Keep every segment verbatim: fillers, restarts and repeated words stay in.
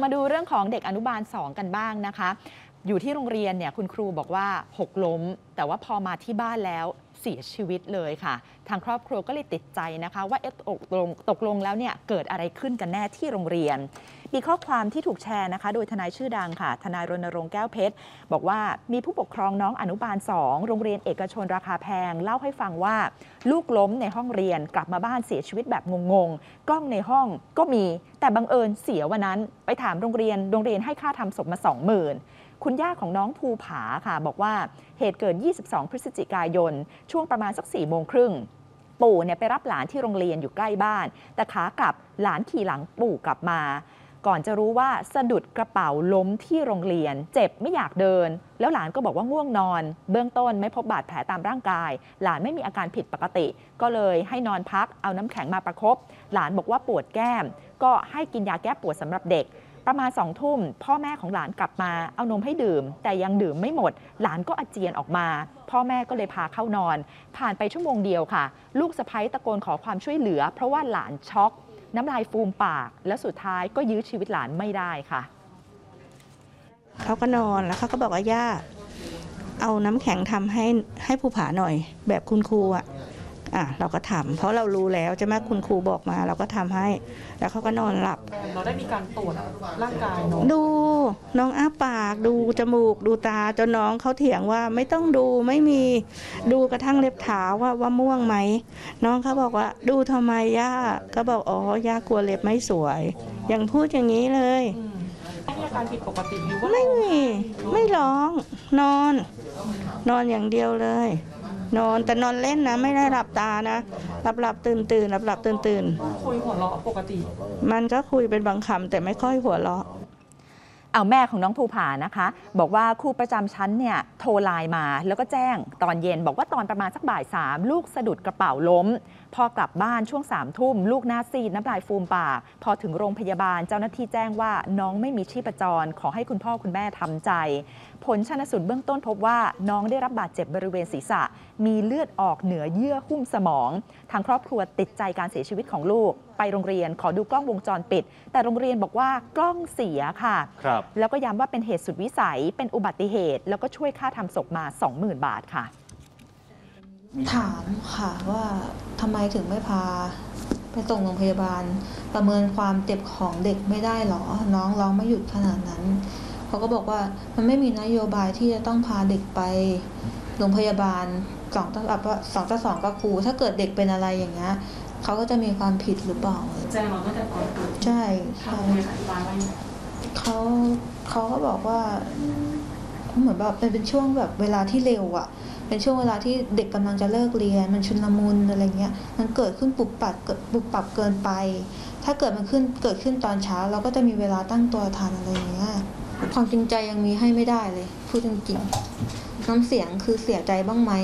มาดูเรื่องของเด็กอนุบาลสองกันบ้างนะคะอยู่ที่โรงเรียนเนี่ยคุณครูบอกว่าหกล้มแต่ว่าพอมาที่บ้านแล้วเสียชีวิตเลยค่ะทางครอบครัวก็เลยติดใจนะคะว่าเอ๊ะตกลงตกลงแล้วเนี่ยเกิดอะไรขึ้นกันแน่ที่โรงเรียนมีข้อความที่ถูกแชร์นะคะโดยทนายชื่อดังค่ะทนายรณรงค์แก้วเพชรบอกว่ามีผู้ปกครองน้องอนุบาลสองโรงเรียนเอกชนราคาแพงเล่าให้ฟังว่าลูกล้มในห้องเรียนกลับมาบ้านเสียชีวิตแบบงงๆกล้องในห้องก็มีแต่บังเอิญเสียวันนั้นไปถามโรงเรียนโรงเรียนให้ค่าทำศพมา สองหมื่นคุณย่าของน้องภูผาค่ะบอกว่าเหตุเกิดยี่สิบสองพฤศจิกายนช่วงประมาณสักสี่โมงครึ่งปู่เนี่ยไปรับหลานที่โรงเรียนอยู่ใกล้บ้านแต่ขากลับหลานขี่หลังปู่กลับมาก่อนจะรู้ว่าสะดุดกระเป๋าล้มที่โรงเรียนเจ็บไม่อยากเดินแล้วหลานก็บอกว่าง่วงนอนเบื้องต้นไม่พบบาดแผลตามร่างกายหลานไม่มีอาการผิดปกติก็เลยให้นอนพักเอาน้ำแข็งมาประคบหลานบอกว่าปวดแก้มก็ให้กินยาแก้ปวดสำหรับเด็กประมาณสองทุ่มพ่อแม่ของหลานกลับมาเอานมให้ดื่มแต่ยังดื่มไม่หมดหลานก็อาเจียนออกมาพ่อแม่ก็เลยพาเข้านอนผ่านไปชั่วโมงเดียวค่ะลูกสะใภ้ตะโกนขอความช่วยเหลือเพราะว่าหลานช็อกน้ำลายฟูมปากแล้วสุดท้ายก็ยื้อชีวิตหลานไม่ได้ค่ะเขาก็นอนแล้วเขาก็บอกว่าย่าเอาน้ำแข็งทำให้ให้ภูผาหน่อยแบบคุณครูอ่ะอ่ะเราก็ทำเพราะเรารู้แล้วใช่ไหมคุณครูบอกมาเราก็ทำให้แล้วเขาก็นอนหลับเราได้มีการตรวจร่างกายน้องดูน้องอ้าปากดูจมูกดูตาจนน้องเขาเถียงว่าไม่ต้องดูไม่มีดูกระทั่งเล็บเท้าว่าว่าม่วงไหมน้องเขาบอกว่าดูทำไมย่าก็บอกอ๋อย่ากลัวเล็บไม่สวยยังพูดอย่างนี้เลยไม่มีอาการผิดปกติหรือว่าไม่มีไม่ร้องนอนนอนอย่างเดียวเลยนอนแต่นอนเล่นนะไม่ได้หลับตานะหลับหลับตื่นตื่นหลับหลับตื่นตื่นคุยหัวเราะปกติมันก็คุยเป็นบางคำแต่ไม่ค่อยหัวเราะเอาแม่ของน้องภูผานะคะบอกว่าครูประจำชั้นเนี่ยโทรไลน์มาแล้วก็แจ้งตอนเย็นบอกว่าตอนประมาณสักบ่ายสามลูกสะดุดกระเป๋าล้มพอกลับบ้านช่วงสามทุ่มลูกหน้าซีดน้ำลายฟูมปากพอถึงโรงพยาบาลเจ้าหน้าที่แจ้งว่าน้องไม่มีชีพจรขอให้คุณพ่อคุณแม่ทำใจผลชันสูตรเบื้องต้นพบว่าน้องได้รับบาดเจ็บบริเวณศีรษะมีเลือดออกเหนือเยื่อหุ้มสมองทางครอบครัวติดใจการเสียชีวิตของลูกไปโรงเรียนขอดูกล้องวงจรปิดแต่โรงเรียนบอกว่ากล้องเสียค่ะแล้วก็ย้ำว่าเป็นเหตุสุดวิสัยเป็นอุบัติเหตุแล้วก็ช่วยค่าทำศพมา สองหมื่น บาทค่ะถามค่ะว่าทำไมถึงไม่พาไปส่งโรงพยาบาลประเมินความเจ็บของเด็กไม่ได้หรอน้องร้องไม่หยุดขนาดนั้นเขาก็บอกว่ามันไม่มีนโยบายที่จะต้องพาเด็กไปโรงพยาบาลสองต่อสองต่อสองกับครูถ้าเกิดเด็กเป็นอะไรอย่างเงี้ยเขาก็จะมีความผิดหรือเปล่าแจ้งเราตั้งแต่ตอนใช่ทางโรงเรียนอธิบายว่าเขาเขาก็บอกว่าเหมือนแบบเป็นช่วงแบบเวลาที่เร็วอ่ะเป็นช่วงเวลาที่เด็กกำลังจะเลิกเรียนมันชุลมุนอะไรเงี้ยมันเกิดขึ้นปุบปับปุบปับเกินไปถ้าเกิดมันขึ้นเกิดขึ้นตอนเช้าเราก็จะมีเวลาตั้งตัวทันอะไรอย่างเงี้ยความจริงใจยังมีให้ไม่ได้เลยพูดจริงๆน้ำเสียงคือเสียใจบ้างไหม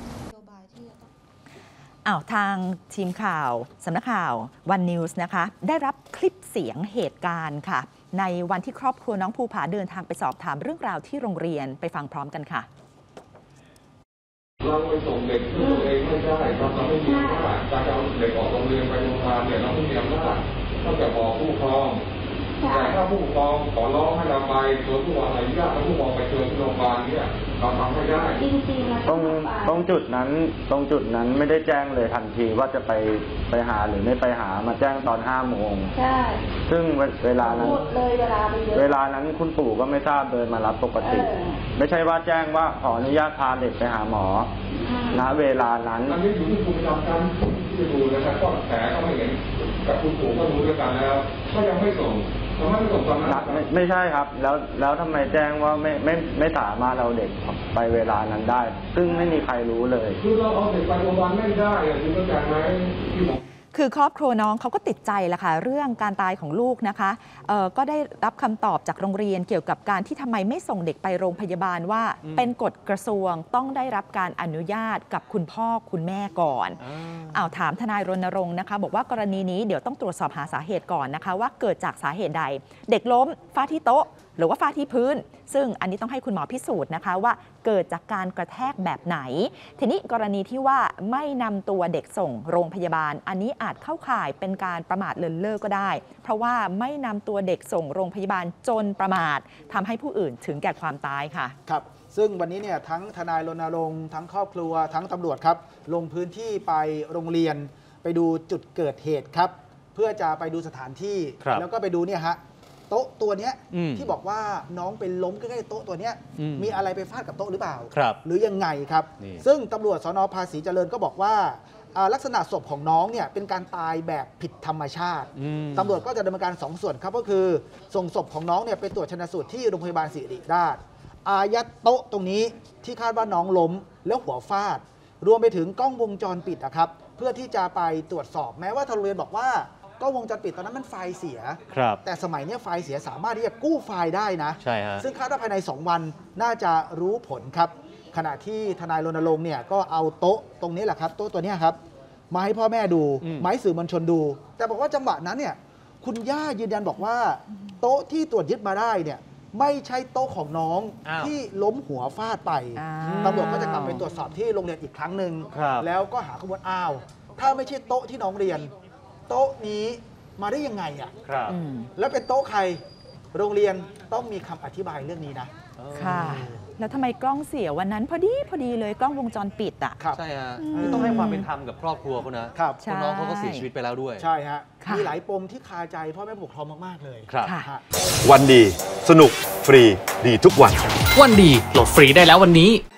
อ้าวทางทีมข่าวสำนักข่าววันนิวส์นะคะได้รับคลิปเสียงเหตุการณ์ค่ะในวันที่ครอบครัวน้องภูผาเดินทางไปสอบถามเรื่องราวที่โรงเรียนไปฟังพร้อมกันค่ะเราไปส่งเด็กที่ตัวเองไม่ได้เราไม่มีอำนาจการเอาเด็กออกโรงเรียนไปโรงพยาบาลเนี่ยเราไม่มีอำนาจต้องแต่บอกผู้ปกครองแต่ถ้าผู้ปกครองขอร้องให้เราไปชวนผู้ปกครองอนุญาตให้ผู้ปกครองไปเชิญที่โรงพยาบาลเนี่ยเราทำไม่ได้ตรงตรงจุดนั้นตรงจุดนั้นไม่ได้แจ้งเลยทันทีว่าจะไปไปหาหรือไม่ไปหามาแจ้งตอนห้าโมงใช่ซึ่งเวลานั้นเวลานั้นคุณปู่ก็ไม่ทราบเดินมารับปกติไม่ใช่ว่าแจ้งว่าขออนุญาตพาเด็กไปหาหมอณเวลานั้นอันนี้อยู่ที่คุณประจำการที่จะดูนะครับก็แผลก็ไม่เห็นกับคุณปู่ก็รู้ด้วยกันแล้วก็ยังไม่ส่งไม่ไม่ใช่ครับแล้วแล้วทำไมแจ้งว่าไม่ไม่ไม่สามารถเอาเด็กไปเวลานั้นได้ซึ่งไม่มีใครรู้เลยคือเราเอาเด็กไปโรงพยาบาลไม่ได้คุณเข้าใจไหมที่ผมคือครอบครัวน้องเขาก็ติดใจแหละค่ะเรื่องการตายของลูกนะคะก็ได้รับคำตอบจากโรงเรียนเกี่ยวกับการที่ทำไมไม่ส่งเด็กไปโรงพยาบาลว่าเป็นกฎกระทรวงต้องได้รับการอนุญาตกับคุณพ่อคุณแม่ก่อนอ้าวถามทนายรณรงค์นะคะบอกว่ากรณีนี้เดี๋ยวต้องตรวจสอบหาสาเหตุก่อนนะคะว่าเกิดจากสาเหตุใดเด็กล้มฟาดที่โต๊ะหรือว่าฟาดที่พื้นซึ่งอันนี้ต้องให้คุณหมอพิสูจน์นะคะว่าเกิดจากการกระแทกแบบไหนทีนี้กรณีที่ว่าไม่นำตัวเด็กส่งโรงพยาบาลอันนี้อาจเข้าข่ายเป็นการประมาทเลินเล่อก็ได้เพราะว่าไม่นำตัวเด็กส่งโรงพยาบาลจนประมาททำให้ผู้อื่นถึงแก่ความตายค่ะครับซึ่งวันนี้เนี่ยทั้งทนายรณรงค์ทั้งครอบครัวทั้งตำรวจครับลงพื้นที่ไปโรงเรียนไปดูจุดเกิดเหตุครับเพื่อจะไปดูสถานที่แล้วก็ไปดูเนี่ยฮะโต๊ะตัวเนี้ยที่บอกว่าน้องเป็นล้มใกล้ๆโต๊ะตัวเนี้ยมีอะไรไปฟาดกับโต๊ะหรือเปล่าหรือยังไงครับซึ่งตำรวจสน.ภาษีเจริญก็บอกว่าลักษณะศพของน้องเนี่ยเป็นการตายแบบผิดธรรมชาติตำรวจก็จะดำเนินการสองส่วนครับก็คือส่งศพของน้องเนี่ยไปตรวจชันสูตรที่โรงพยาบาลศิริราชอายัดโต๊ะตรงนี้ที่คาดว่าน้องล้มแล้วหัวฟาดรวมไปถึงกล้องวงจรปิดนะครับเพื่อที่จะไปตรวจสอบแม้ว่าทางโรงเรียนบอกว่ากล้องวงจรปิดตอนนั้นมันไฟล์เสียแต่สมัยนี้ไฟล์เสียสามารถที่จะกู้ไฟล์ได้นะใช่ฮะซึ่งคาดว่าภายในสองวันน่าจะรู้ผลครับขณะที่ทนายรณรงค์เนี่ยก็เอาโต๊ะตรงนี้แหละครับโต๊ะตัวนี้ครับมาให้พ่อแม่ดูมาให้สื่อมวลชนดูแต่บอกว่าจังหวะนั้นเนี่ยคุณย่ายืนยันบอกว่าโต๊ะที่ตรวจยึดมาได้เนี่ยไม่ใช่โต๊ะของน้องที่ล้มหัวฟาดไปตำรวจก็จะกลับไปตรวจสอบที่โรงเรียนอีกครั้งหนึ่งแล้วก็หาข้อมูลอ้าวถ้าไม่ใช่โต๊ะที่น้องเรียนโต๊ะนี้มาได้ยังไงอ่ะแล้วเป็นโต๊ะใครโรงเรียนต้องมีคำอธิบายเรื่องนี้นะค่ะแล้วทำไมกล้องเสียวันนั้นพอดีพอดีเลยกล้องวงจรปิดอ่ะใช่ฮะต้องให้ความเป็นธรรมกับครอบครัวเขานะเพราะน้องเขาก็เสียชีวิตไปแล้วด้วยใช่ฮะมีหลายปมที่คาใจพ่อแม่ผู้ปกครองมากๆเลยครับวันดีสนุกฟรีดีทุกวันวันดีโหลดฟรีได้แล้ววันนี้